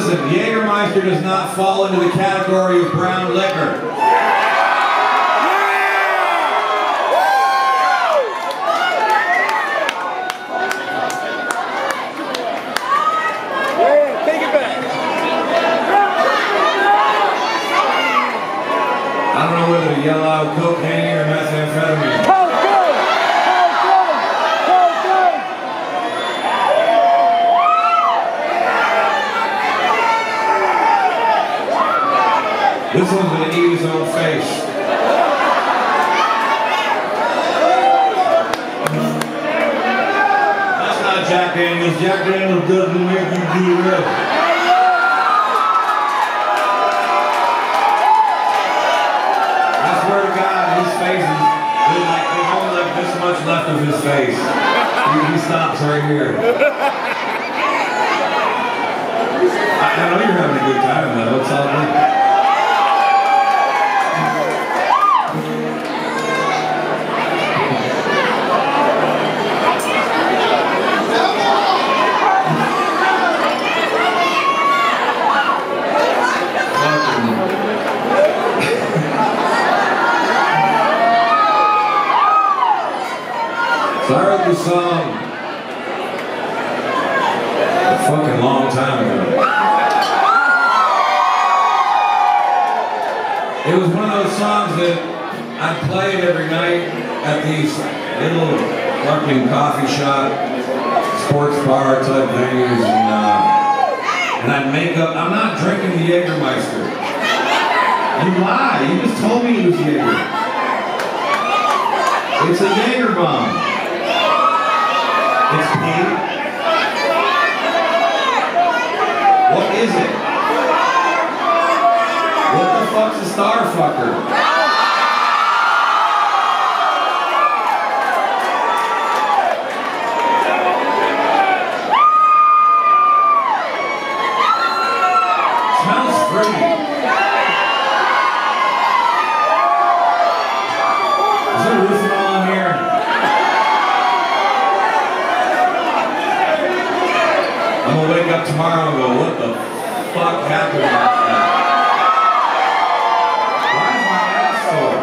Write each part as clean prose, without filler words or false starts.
listen, Jägermeister does not fall into the category of brown liquor. Take it back. I don't know whether to yell out cocaine or methamphetamine. This one's gonna eat his own face. That's not Jack Daniels. Jack Daniels doesn't make you do this. I swear to God, his face is there's only like this much left of his face. He stops right here. I know you're having a good time though. It's all good. So I wrote this song a fucking long time ago. It was one of those songs that I played every night at these little fucking coffee shop, sports bar type venues, and I'd make up. I'm not drinking the Jägermeister. You lie. You just told me it was Jaeger. It's a Jaeger bomb. It's pink. What is it? What the fuck's a Starfucker? Smells fruity. Is there Rufinol in here? I'm gonna wake up tomorrow and go, what the fuck happened last night? Why is my ass sore?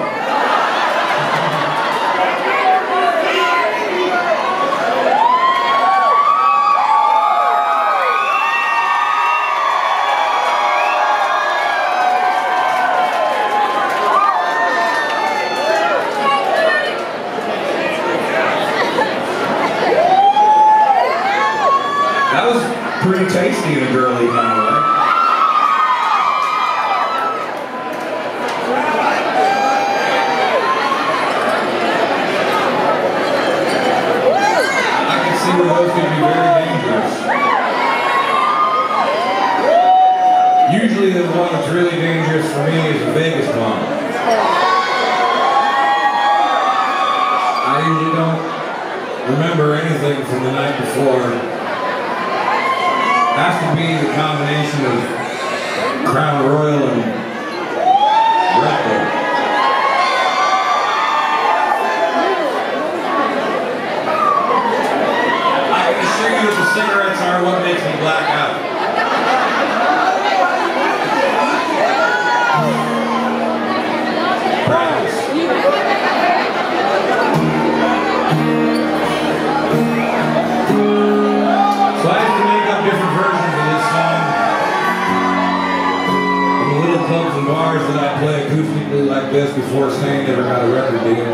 That was pretty tasty in a girly kind of way. I can see where those could be very dangerous. Usually the one that's really dangerous for me is a Vegas bomb. I usually don't remember anything from the night before. Has to be the combination of Crown Royal and Red Bull. I can assure you that the cigarettes are what makes me black out. Practice. So I have to make up different versions of this song. In the little clubs and bars that I play acoustically like this before Stain ever got a record deal.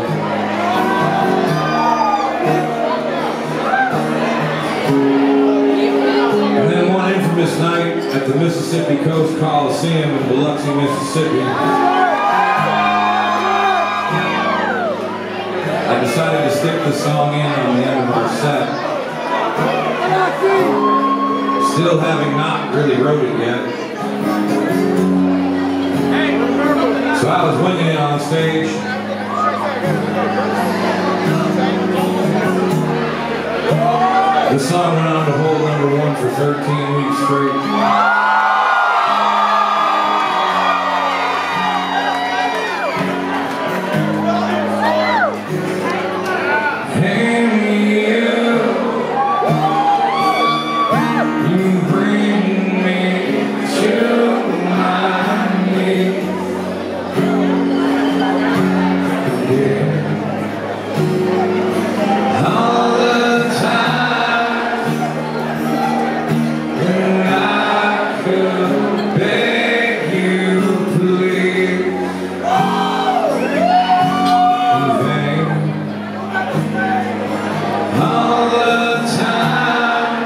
And then one infamous night at the Mississippi Coast Coliseum in Biloxi, Mississippi, I decided to stick the song in on the end of our set. Still having not really wrote it yet. So I was winging it on stage. The song went on to hold #1 for 13 weeks straight. All the time when I could beg you, please, in vain. All the time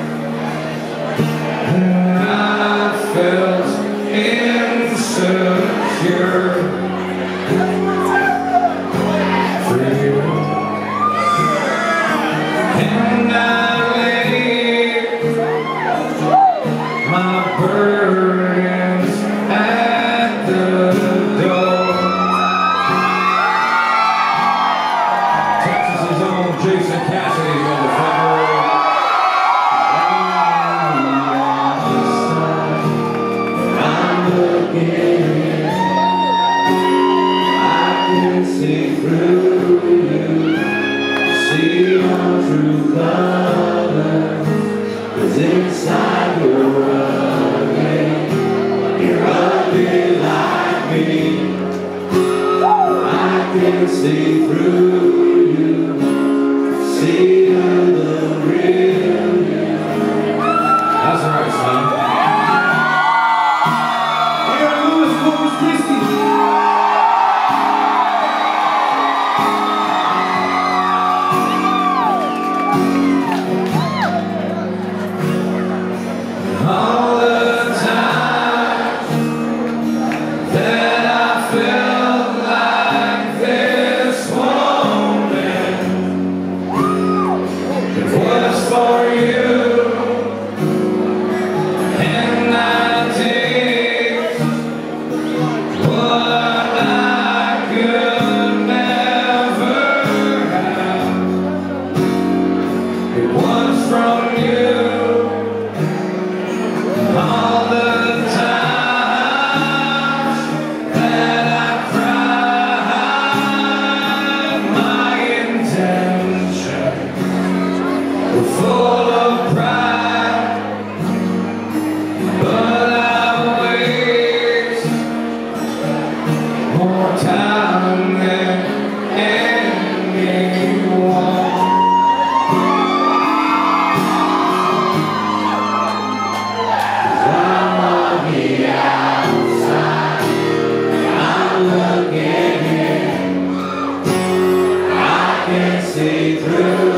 when I felt insecure for you, and I laid my burdens at the door. Texas's own Jason Cassidy, motherfucker. I'm looking, I can see through you, see your true colors, 'cause inside you're ugly like me. I can see through you, see the real you. That's right, son. Corpus Christi. All the time that I felt like this moment, it was for you, and I did what I could never have. It was from you. All the times that I cried, my intentions were full of pride, but I waste more time than anyone. I'm on the outside, I'm looking in, I can see through